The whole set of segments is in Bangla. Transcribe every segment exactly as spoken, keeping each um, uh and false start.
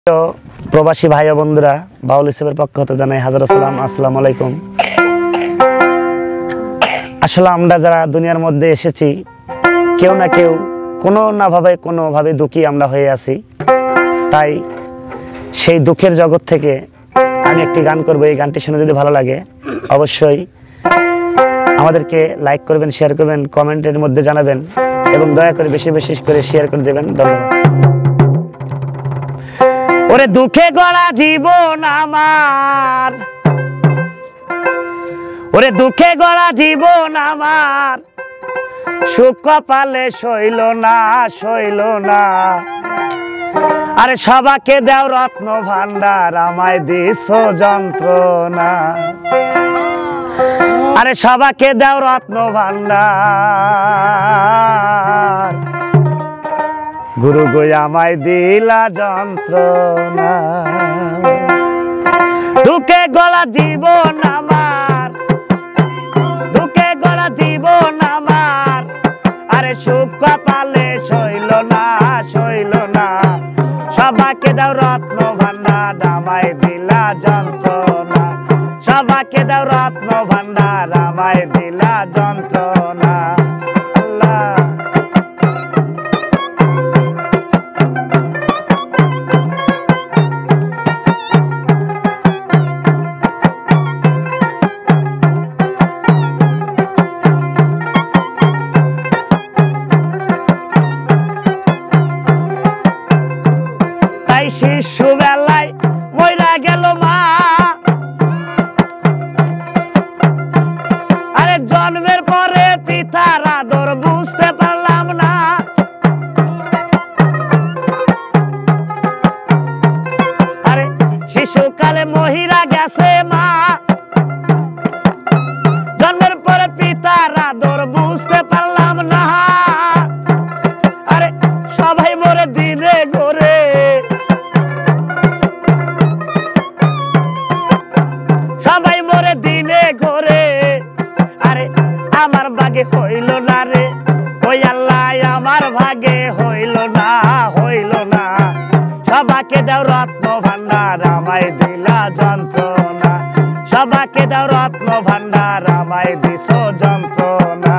প্রবাসী ভাই ও বন্ধুরা, বাউল ইসলামের পক্ষ হতে জানাই হাজার সালাম। আসসালামু আলাইকুম। আসলে আমরা যারা দুনিয়ার মধ্যে এসেছি, কেউ না কেউ কোনো না ভাবে কোনো ভাবে দুঃখী আমরা হয়ে আছি। তাই সেই দুঃখের জগৎ থেকে আমি একটি গান করব। এই গানটি শুনে যদি ভালো লাগে অবশ্যই আমাদেরকে লাইক করবেন, শেয়ার করবেন, কমেন্টের মধ্যে জানাবেন এবং দয়া করে বেশি বেশি করে শেয়ার করে দেবেন। ধন্যবাদ। ওরে দুঃখে গড়া জীবন আমার, ওরে দুঃখে গড়া জীবন আমার, সুখ কপালে সইল না সইল না। আরে সবাকে দাও রত্ন ভান্ডার, আমায় দিস যন্ত্রণা। আরে সবাকে দাও রত্ন ভান্ডার, গুরু গো আমায় দিলা যন্ত্রণা। দুঃখে গলা জীবন আমার, দুঃখে গলা জীবন আমার, আরে সুখ কপালে সইল না সইল না। সবাকে দাও রত্ন ভান্ডার, আমায় দিলা যন্ত্রণা। সবাকে দাও রত্ন ভান্ডার, আমায় দিলা যন্ত্রণা। আল্লাহ শিশু বেলায় মইরা গেল মা, আরে জন্মের পরে পিতার আদর বুঝতে পারলাম না। আরে শিশুকালে মহিরা গেছে মা, জন্মের পরে পিতার আদর বুঝতে পারলাম না। আরে সবাই মরে দিনে ঘরে, সবাই মরে দিনে ঘরে। আরে আমার ভাগে হইল না রে, ওই আল্লাহ আমার ভাগে হইল না হইল না। সবাকে দাও রত্ন ভান্ডার, আমায় দিলা যন্ত্রণা। সবাকে দাও রত্ন ভান্ডার, আমায় দিস যন্ত্রণা।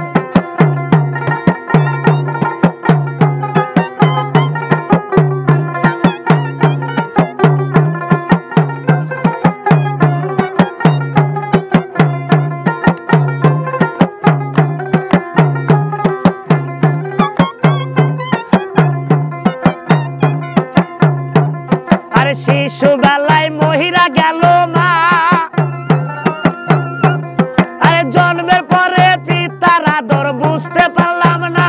শিশু বেলায় মহিরা গেল মা, আরে জন্মের পরে পিতার আদর বুঝতে পারলাম না।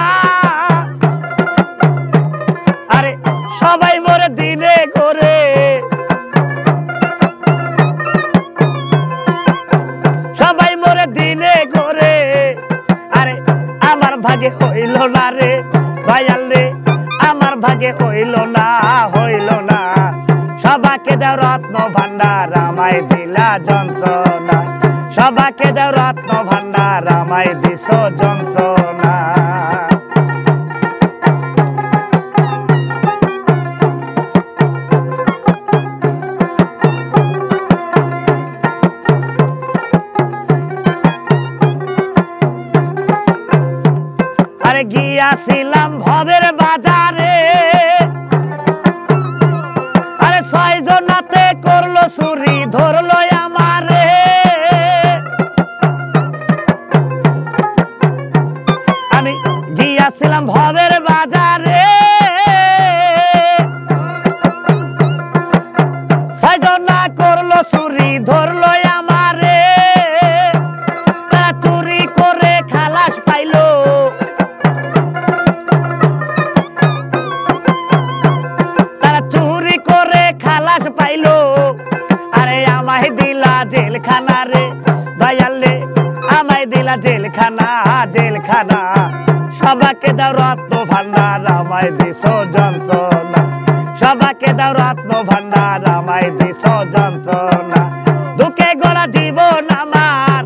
আরে সবাই মরে দিনে ঘরে, সবাই মরে দিনে ঘরে। আরে আমার ভাগে হইল না রে ভাইয়াল রে, আমার ভাগে হইল না হইল না। সবাকে দাও রত্ন ভান্ডার, আমায় দিলা যন্ত্রণা। সবাকে দাও রত্ন ভান্ডার, আমায় দিস যন্ত্রণা। আরে গিয়াছিলাম ভবের বাজারে, ছয় জনাতে করলো চুরি, ধরলো আমারে। আমি গিয়াছিলাম ভবের বাজারে, ছয় জনা করলো চুরি, ধরলো আমারে। তারা চুরি করে খালাস পাইলো, তারা চুরি করে খালাস পাইলো। আরে আমায় দিলা জেলখানা রে দয়ালে, আমায় দিলা জেলখানা জেলখানা। সবাকে দাও রত্ন ভান্ডার, আমায় দিস যন্ত্রণা। সবাকে দাও রত্ন ভান্ডার, আমায় দিস যন্ত্রণা। দুঃখে গড়া জীবন আমার,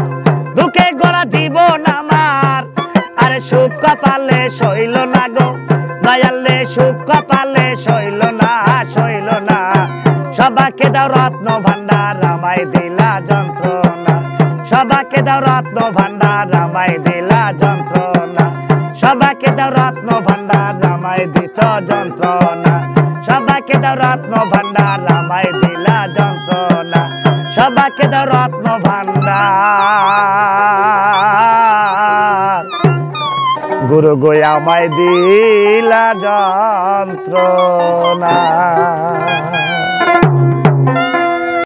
দুঃখে গড়া জীবন আমার, আরে সুখ কপালে সইল না গো। দয়ালে সুখ কপালে শৈল না শৈল না সবাকে দাও রত্ন ভান্ডার আমায় দিলা যন্ত্রণা সবাকে দাও রত্ন ভান্ডার আমায় দিলা যন্ত্রণা সবাকে দাও রত্ন ভান্ডার আমায় দিছ যন্ত্রণা সবাকে দাও রত্ন ভান্ডার আমায় দিলা যন্ত্রণা সবাকে দাও রত্ন ভান্ডার গুরু গো আমায় দিলা যন্ত্রণা।